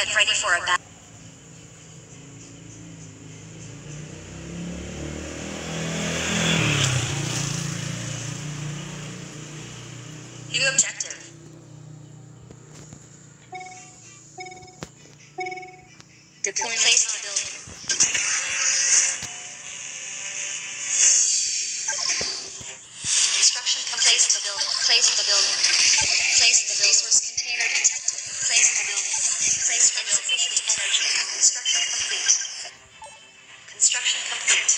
Get ready for a battle. New objective. Deployment. Place the building. Construction complete. Place the building. Place the building. Place the resource container detected. Place the building. Place insufficient energy. Construction complete. Construction complete.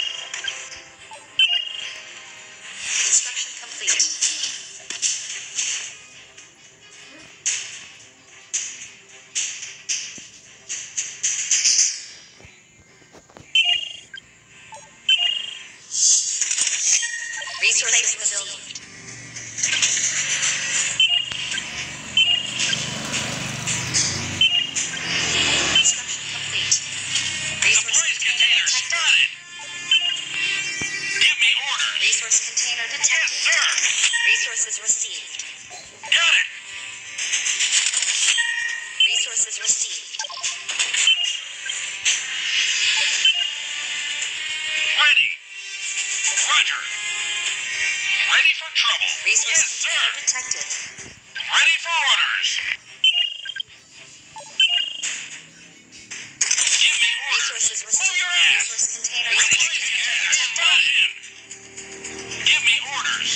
Construction complete. Resources received. Construction complete. Resource container detected. Give me orders. Resource container detected. Yes, sir. Resources received. Got it. Resources received. Ready. Roger. Ready for trouble. Resource Yes, sir. container detected. Ready for orders. Give me orders. Resources Move received. your ass. Resource container Ready to detected. kick ass. Butt in. Give me orders.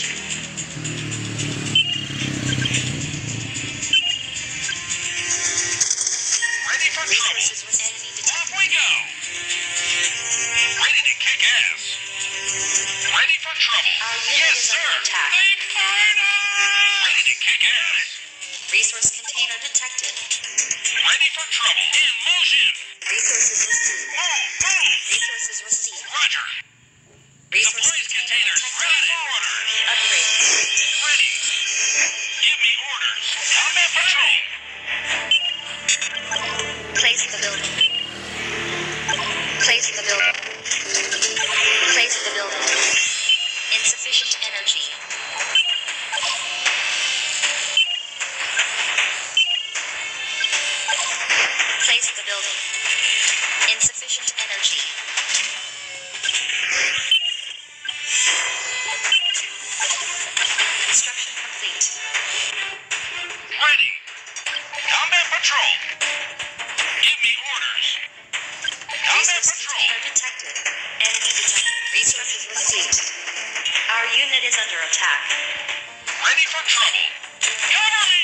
Ready for trouble. Resources with enemy Off detected. we go. Ready to kick ass. Ready for trouble. Our unit Yes, is sir. under attack. They fired us. Ready to kick ass. Resource container detected. Ready for trouble. In motion. Resources received. Move. Resources received. Roger. Resource Deploy container containers. detected. Ready for orders. Upgrade. Ready. Give me orders. Combat patrol. Place the building. Place the building. Place the building. Insufficient energy. Place the building. Insufficient energy. Construction complete. Ready. Combat patrol. Give me orders. Combat Resource patrol. container detected. Enemy detected. Resources received. Our unit is under attack. Ready for trouble. Cover me.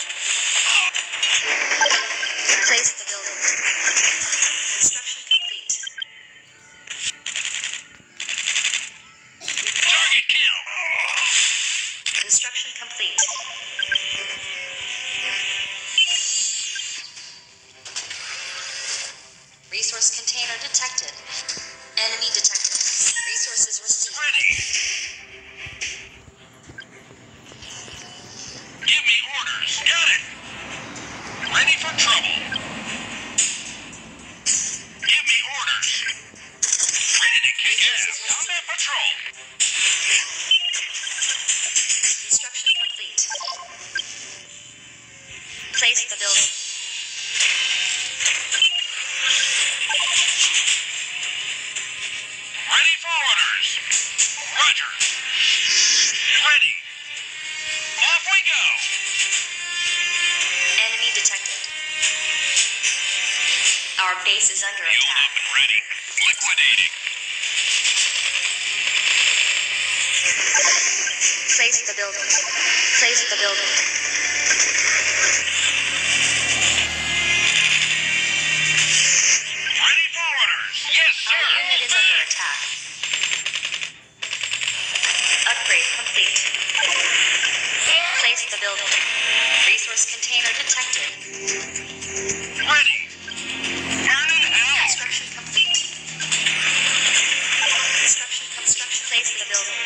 Place the building. Construction complete. Target kill. Construction complete. Resource container detected. Enemy detected. Resources received. Ready. Give me orders. Got it. Ready for trouble. Give me orders. Ready to kick ass. Combat patrol. Construction complete. Place the building. Ready for orders. Roger. Ready. Off we go. Enemy detected. Our base is under Fueled attack. up and ready. Liquidating. Place the building. Place the building. Ready for orders. Yes, sir. Our unit is under attack. Upgrade complete. Place the building. Resource container detected. Ready. Burn in hell. Construction complete. Construction. Place the building.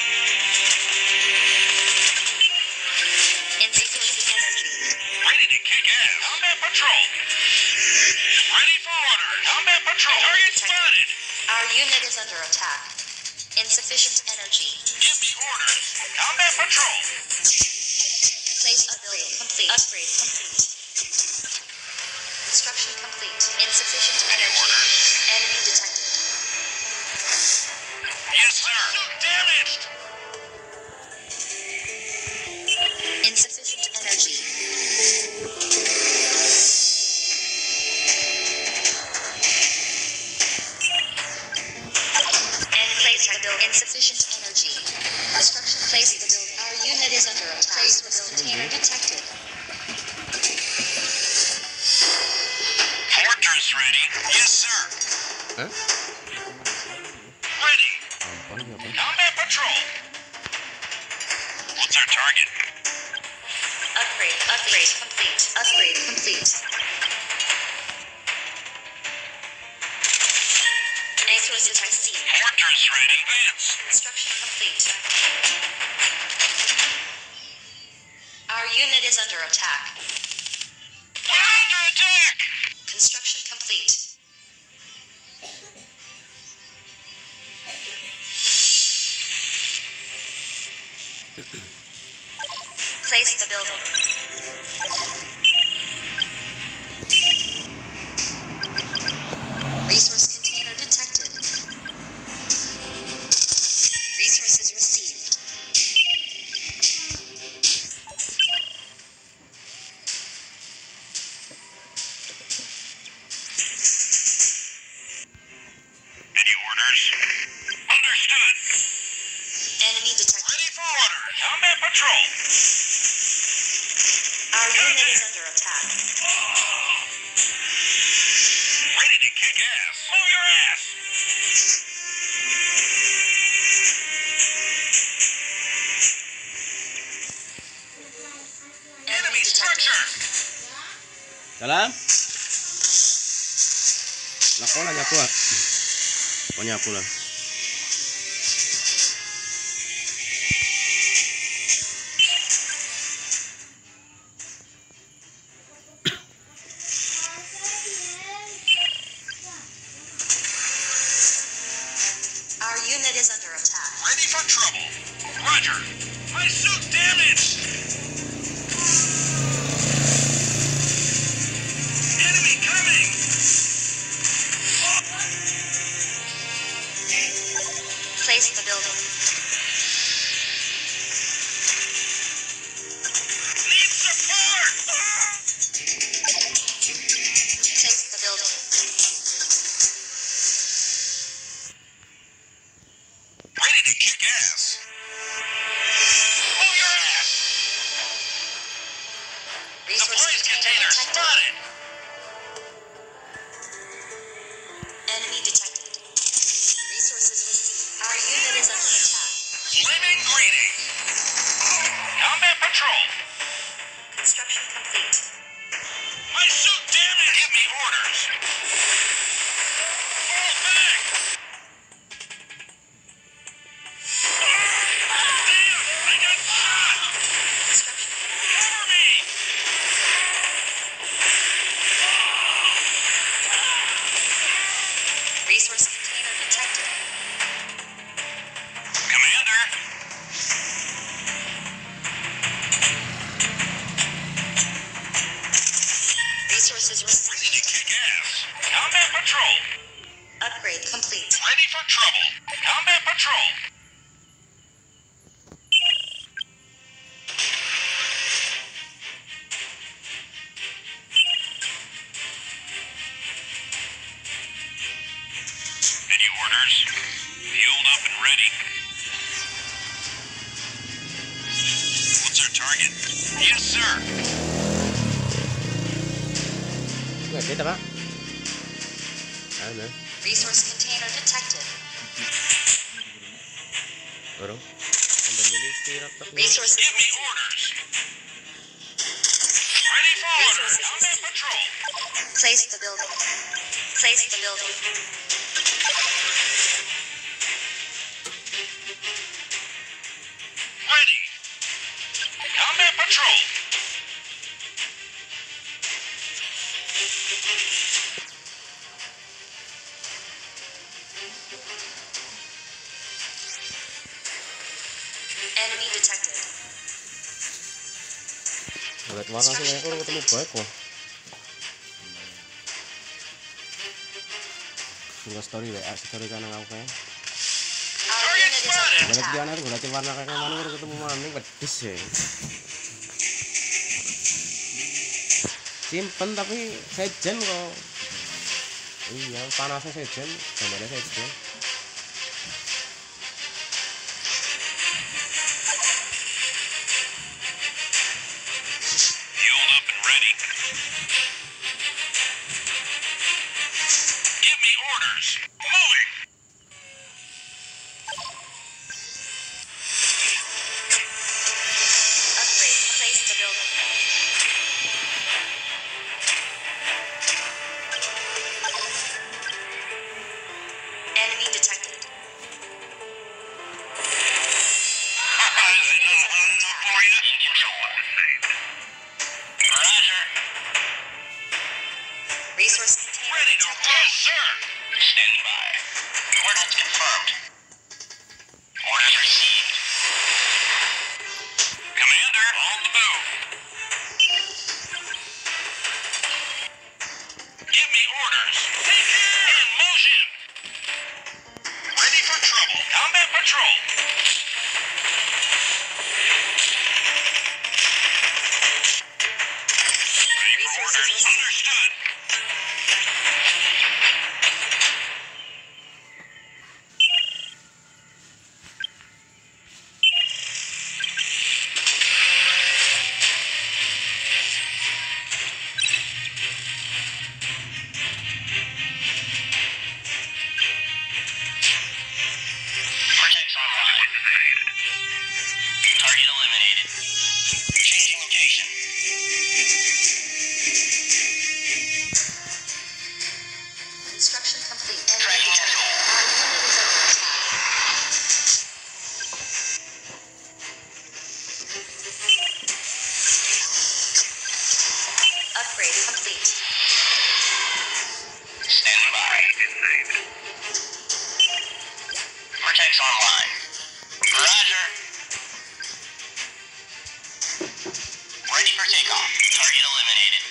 Insufficient energy. Ready to kick ass. Combat patrol. Ready for orders. Combat patrol. Target spotted. Our unit is under attack. Insufficient energy. Give me orders. Combat patrol. Place the building. Complete. Upgrade complete. Construction Hah? Ready. Gampang ya, Bang. Combat patrol. What's our target? Upgrade complete. Upgrade complete. Resources received. Mortars ready. Advance. Construction complete. Our unit is under attack. We're under attack. Construction complete. Place the building. Resource container detected. Resources received. Any orders? Understood. Enemy detected. Ready for orders. Combat patrol. Our unit is under attack. Ready to kick ass. Move your ass. Enemy structure. Dalam. Nako na nyapu ah. O nyapu lang. Our unit is under attack. Ready for trouble. Roger. My suit damaged. Enemy coming. Place the building. Need support. Place the building. Ready to kick ass. Move your ass. Resource Supplies container container detected. spotted. Enemy detected. Resources received. Our unit is under attack. Flaming greetings. Combat patrol. Construction complete. My suit damaged. Give me orders. Fall back. Damn, I got shot. Construction Cover me. resource container detected. Commander. Resources received. Ready to kick ass. Combat patrol. Upgrade complete. Ready for trouble. Combat patrol. Any orders? Fueled up and ready. What's our target? Yes, sir. Nggak kita Pak. Ano? Resource container detected. Orang. Ang dali tirap tak. Resources Give me received. orders. Ready for orders. Combat patrol. Place the building. Place the building. Ready. Combat patrol. Enemy detected. Ulit warna sih aku ketemu baik kok. Enggak story WA story kan aku kayak. Our unit is under Balik dia attack. nanti gue liatin warna kayak mana baru ketemu maning pedes ya. Simpen tapi sejen kok. Iya panasnya sejen, gambarnya sejen. Fueled up and ready. Give me orders. Roger. Resource container Ready to detected. roll, sir. Standing by. Coordinates confirmed. Orders received. Commander, on the move. Give me orders. Take care. In motion. Ready for trouble. Combat patrol. Ready for Resources orders. received. Understood. Vortex online. Target eliminated. Changing location. Construction complete. Enemy Tracking detected. missile. Our unit is under attack. Upgrade complete. Standing by. Vortex online. Roger. Ready for takeoff. Target eliminated.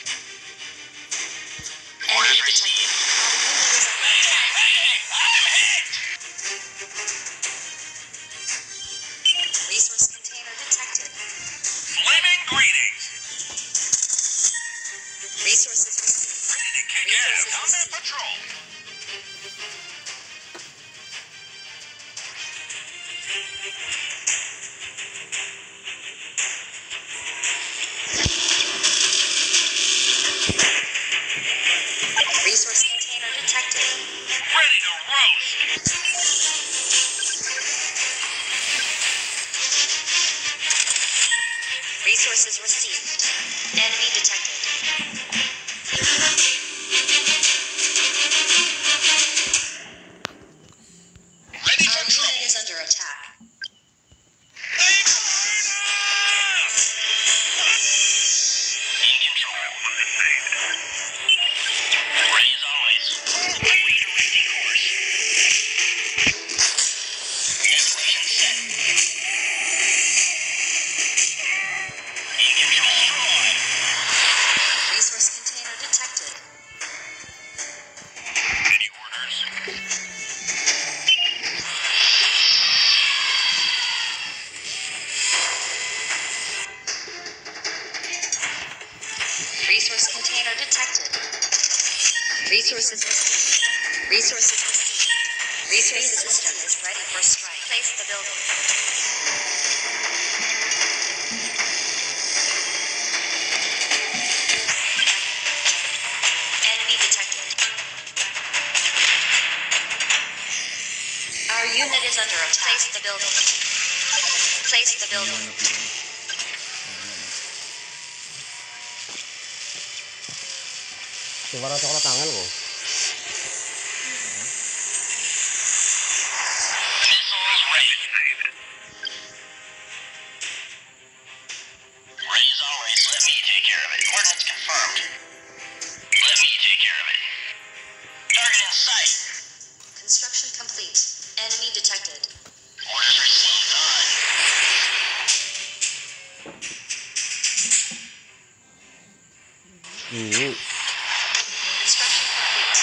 Orders received. Our unit is under attack. I'm hit! Resource container detected. Flaming greetings. Resources received. Ready to kick ass. Combat patrol. Resource container detected. Ready to roast. Resources received. Enemy detected. Ready Our for unit trouble. is under attack. In control. Ready as always. Redirecting course. Destination set. In control. Resource container detected. Any orders? Resource container detected. Resources received. Resources received. Resource system is ready for strike. Place the building. Enemy detected. Our unit is under attack. Place the building. Place the building. Coba rasa kalau tangan kok. Missiles ready. Ready as always. Let me take care of it. Coordinates confirmed. Let me take care of it. Target in sight. Construction complete. Enemy detected. Orders received on. Construction Construction complete.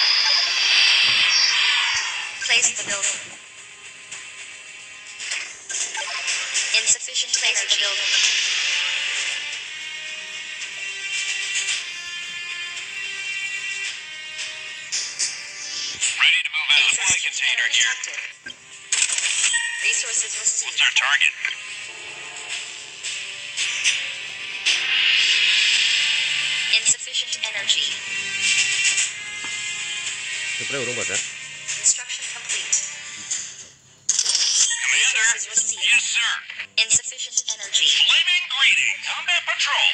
Place the building. Insufficient place the building. Ready to move out. Supply container here. Detected. Resources received. What's our target? Insufficient energy. Siyempre, urong ba siya? Construction complete. Commander? Resources received. Yes, sir. Insufficient energy. Flaming greetings. Combat patrol.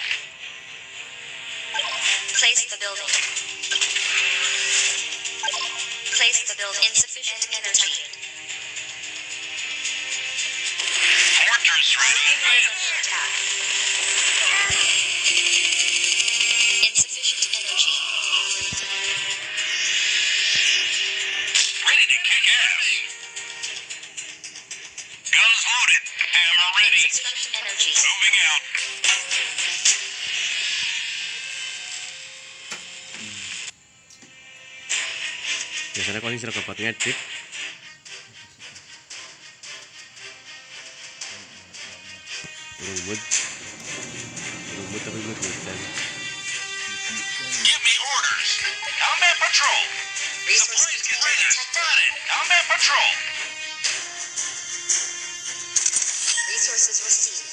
Place the building. Place the building. Insufficient energy. Fortress Our ready. unit is Advance. under attack. Biasanya kondisi buat ngedit. Rumut tapi hujan. Give me orders. Combat patrol. Resource Supplies container container detected. spotted. Combat patrol. Resources received.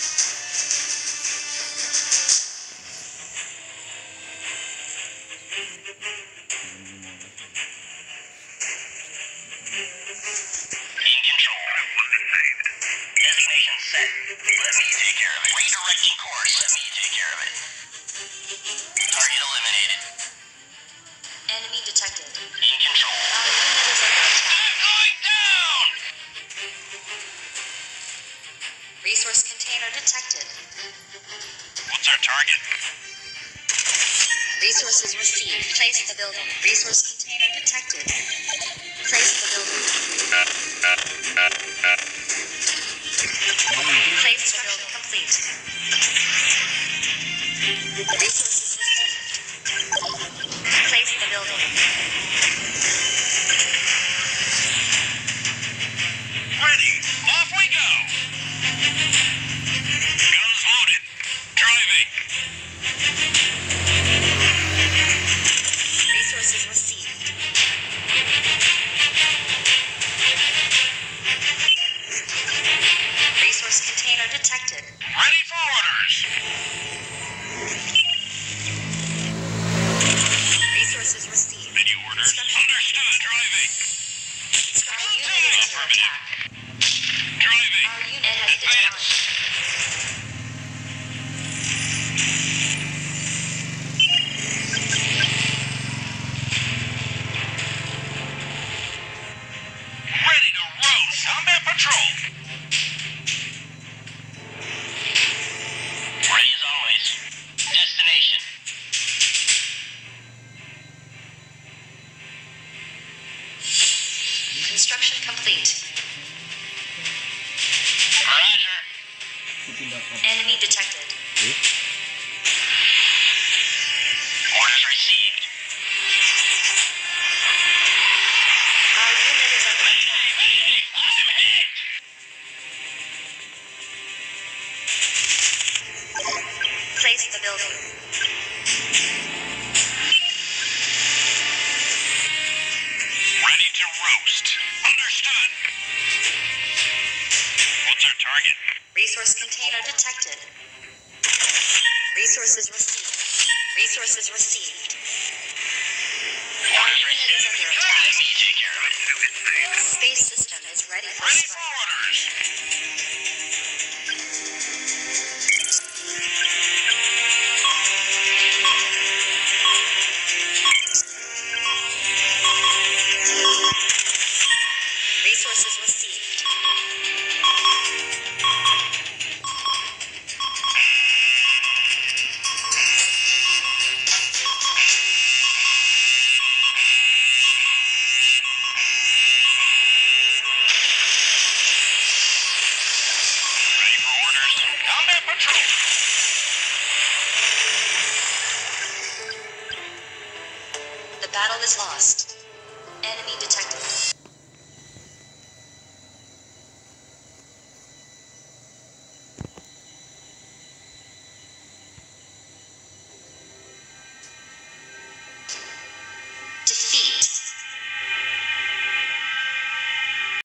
In control. Designation set. Let me take care of it. Redirecting course. Let me take care of it. Target eliminated. Enemy detected. In control. Our unit is under attack. I'm going down! Resource container detected. What's our target? Resources received. Place the building. Resource container detected. Place the building. Place the building complete. Resources received. Place the building. Ready. Off we go. Guns loaded. Driving. Resources received. Resource container detected. Ready for orders. Resources received. Any orders? Understood. Driving. Our unit is under attack. Driving. Our unit has been Advance. Ready to roast. Combat patrol. Ready as always. Destination. Construction complete. Roger. Enemy detected. Orders received. Our unit is under attack. Mayday! I'm hit! Place the building. Ready to roast. Understood. What's our target? Resource container detected. Resources received. Resources received. Our Orders unit is received. under Let attack. me take care of it. Space system is ready for Ready for strike. orders. Resources received. Ready for orders. Combat patrol. The battle is lost. Enemy detected.